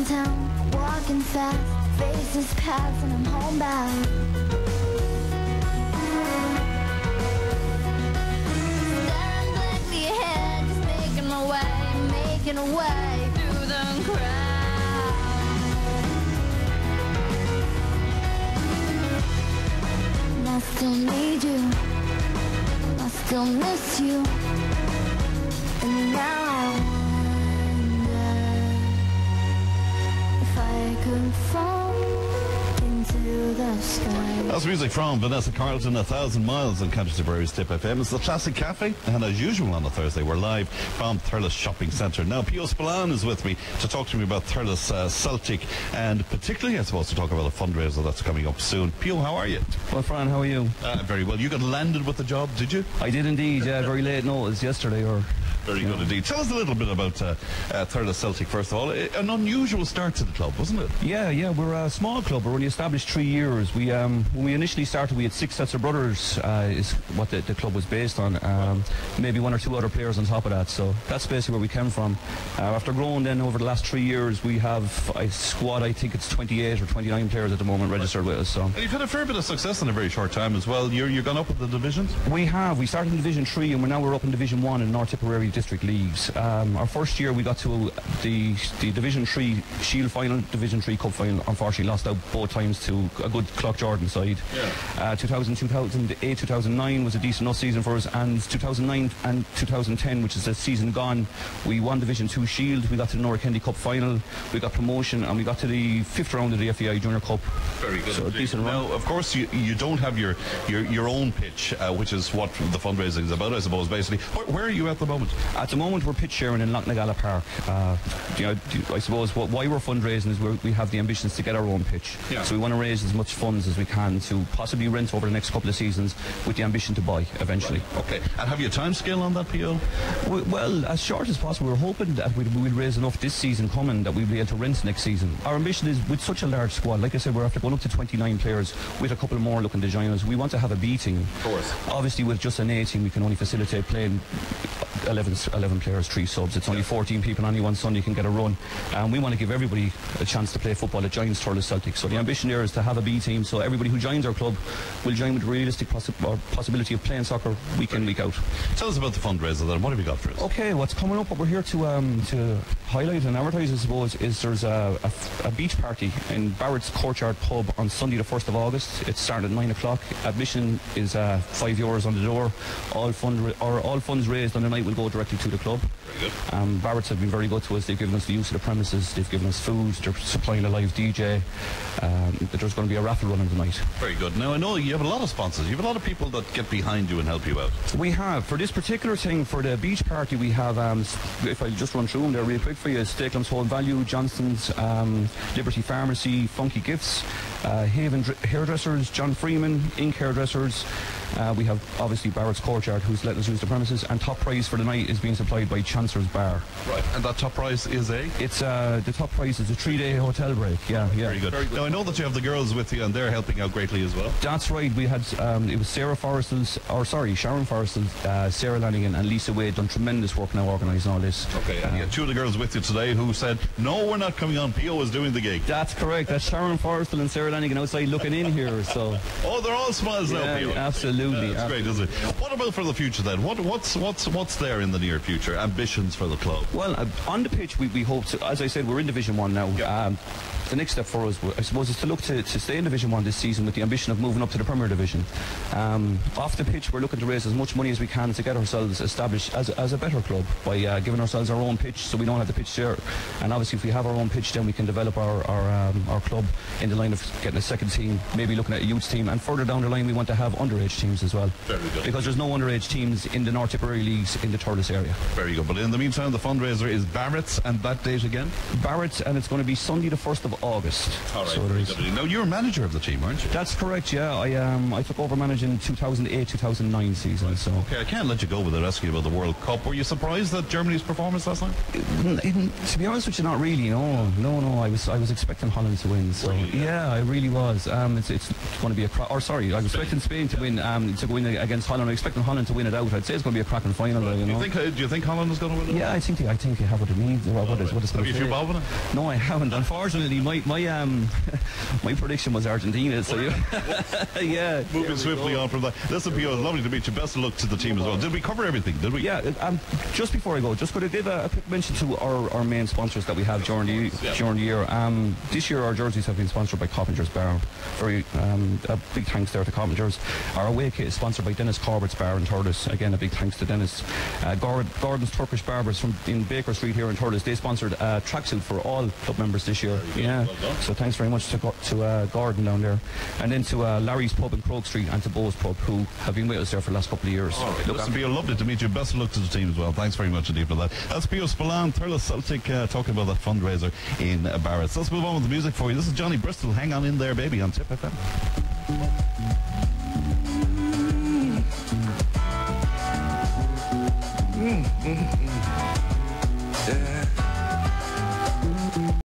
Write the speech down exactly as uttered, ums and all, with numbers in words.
downtown, walking fast, faces pass and I'm homebound. Staring blankly ahead, just making my way, making a way through the crowd. And I still need you, I still miss you, and now I could fall into the sky. That's music from Vanessa Carlton, A Thousand Miles on County Tiper's Tip F M. It's the Classic Cafe, and as usual on a Thursday, we're live from Thurles Shopping Centre. Now, Pio Spillane is with me to talk to me about Thurles uh, Celtic, and particularly, I suppose, to talk about a fundraiser that's coming up soon. Pio, how are you? Well, Fran, how are you? Uh, very well. You got landed with the job, did you? I did indeed, yeah, very late notice yesterday, or... Very good indeed. Tell us a little bit about uh, uh, Thurles Celtic, first of all. An unusual start to the club, wasn't it? Yeah, yeah, we're a small club. We're only established three years. We, um, when we initially started, we had six sets of brothers, uh, is what the, the club was based on. Um, maybe one or two other players on top of that. So that's basically where we came from. Uh, after growing then over the last three years, we have a squad, I think it's twenty-eight or twenty-nine players at the moment registered with us. So. And you've had a fair bit of success in a very short time as well. You're, you're gone up with the divisions? We have. We started in Division three and we're now we're up in Division one in North Tipperary District Leagues. Um, our first year we got to the the Division three Shield final, Division three Cup final. Unfortunately lost out both times to a good Clock Jordan side. Yeah. Uh, two thousand, two thousand eight, two thousand nine was a decent enough season for us, and two thousand nine and two thousand ten, which is the season gone, we won Division two Shield, we got to the North Kennedy Cup final, we got promotion, and we got to the fifth round of the F E I Junior Cup. Very good. So a decent run. Now, of course, you, you don't have your, your, your own pitch, uh, which is what the fundraising is about, I suppose, basically. Where, where are you at the moment? At the moment, we're pitch sharing in Loughnagalla Park. Uh, you know, I suppose what, why we're fundraising is we're, we have the ambitions to get our own pitch. Yeah. So we want to raise as much funds as we can to possibly rent over the next couple of seasons with the ambition to buy eventually. Right. Okay. And have you a time scale on that, P O? We, well, as short as possible. We're hoping that we'll, we'll raise enough this season coming that we'll be able to rent next season. Our ambition is, with such a large squad, like I said, we're after going up to twenty-nine players with a couple more looking to join us. We want to have a B team. Of course. Obviously, with just an A team, we can only facilitate playing eleven, eleven players, three subs. It's only fourteen people on any one Sunday can get a run. And we want to give everybody a chance to play football that joins Thurles Celtic. So the ambition there is to have a B team, so everybody who joins our club will join with realistic possi or possibility of playing soccer week in, week out. Tell us about the fundraiser then. What have you got for us? Okay, what's coming up, what we're here to um, to highlight and advertise, I suppose, is there's a, a, a beach party in Barrett's Courtyard Pub on Sunday the first of August. It's starting at nine o'clock. Admission is uh, five euros on the door. All fund or all funds raised on the night will go directly to the club. Very good. Um, Barrett's have been very good to us. They've given us the use of the premises. They've given us food. They're supplying a live D J. Um, there's going to be a raffle running tonight. Very good. Now, I know you have a lot of sponsors. You have a lot of people that get behind you and help you out. We have. For this particular thing, for the beach party, we have, um, if I just run through them there real quick for you, Steaklam's Whole Value, Johnston's, um, Liberty Pharmacy, Funky Gifts, uh, Haven Hairdressers, John Freeman, Ink Hairdressers. Uh, we have, obviously, Barrett's Courtyard, who's letting us use the premises, and top prize for the night is being supplied by Chancellor's Bar. Right. And that top prize is a? It's, uh, the top prize is a three-day hotel break. Yeah, yeah. Very good. Very good. Now, I know that you have the girls with you, and they're helping out greatly as well. That's right. We had, um, it was Sarah Forrestal's, or sorry, Sharon Forrestal, uh, Sarah Lanigan, and Lisa Wade done tremendous work now organising all this. Okay, and uh, you had two of the girls with you today who said, no, we're not coming on, P O is doing the gig. That's correct. That's Sharon Forrestal and Sarah Lanigan outside looking in here, so. Oh, they're all smiles yeah, now, P O. Absolutely. Yeah, that's great, isn't it? What about for the future then? What, what's, what's, what's there in the near future? Ambitions for the club? Well, uh, on the pitch, we, we hope to, as I said, we're in Division one now. Yeah. Um, the next step for us, I suppose, is to look to, to stay in Division one this season with the ambition of moving up to the Premier Division. Um, off the pitch, we're looking to raise as much money as we can to get ourselves established as, as a better club by uh, giving ourselves our own pitch, so we don't have the pitch there. And obviously, if we have our own pitch, then we can develop our our, um, our club in the line of getting a second team, maybe looking at a youth team, and further down the line, we want to have underage teams as well. Very good. Because there's no underage teams in the North Tipperary leagues in the Thurles area. Very good. But in the meantime, the fundraiser is Barrett's, and that date again? Barrett's, and it's going to be Sunday the first of August. All right. So there is. Now, you're manager of the team, aren't you? That's correct, yeah. I um I took over managing two thousand eight two thousand nine season. Right. So okay, I can't let you go without asking you about the World Cup. Were you surprised at Germany's performance last night? In, in, to be honest with you, not really. No, no, no. I was I was expecting Holland to win. So really, yeah. yeah, I really was. Um, it's it's going to be a cra- or sorry, I was expecting Spain to win um, to win against Holland. I'm expecting Holland to win it out. I'd say it's going to be a cracking final. Though, you Do know. you think? Uh, do you think Holland is going to win it? Yeah, I think they, I think they have what it needs. What, what is what is Have you say. few bob in it? No, I haven't. Unfortunately, my my um my prediction was Argentina. So you, yeah. Moving swiftly on from that. Listen, Pio, it's lovely to meet you. Best of luck to the team as well. Did we cover everything? Did we? Yeah. Um, just before I go, just going to give a, a quick mention to our, our main sponsors that we have during the during the year. Um, this year our jerseys have been sponsored by Coppinger's Bar. Very um, a big thanks there to Coppinger's. Our away kit is sponsored by Dennis Corbett's Bar in Thurles. Again, a big thanks to Dennis. Uh, Gord, Gordon's Turkish Barbers from in Baker Street here in Thurles. They sponsored a tracksuit for all club members this year. Yeah. So thanks very much to to uh, Gordon down there, and then to uh, Larry's Pub in Croke Street and to Bo's Pub, who have been with us there for the last couple of years. All right. Listen, Pio, lovely to meet you. Best of luck to the team as well. Thanks very much indeed for that. That's Pio Spillane, Thurles Celtic, uh, talking about that fundraiser in uh, Barrett. So let's move on with the music for you. This is Johnny Bristol. Hang on in there, baby, on Tip F M. Mm, mm, mm. Yeah.